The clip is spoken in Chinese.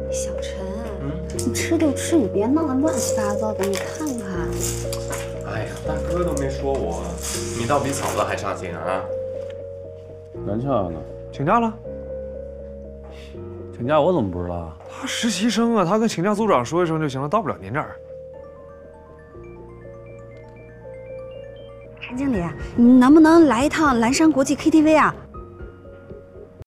小陈，你吃就吃，你别弄得乱七八糟的，你看看。 哎呀，大哥都没说我，你倒比嫂子还上心啊！ 袁俏呢？ 请假了。 请假我怎么不知道啊？ 他实习生啊，他跟请假组长说一声就行了，到不了您这儿。 陈经理，你能不能来一趟蓝山国际 KTV 啊？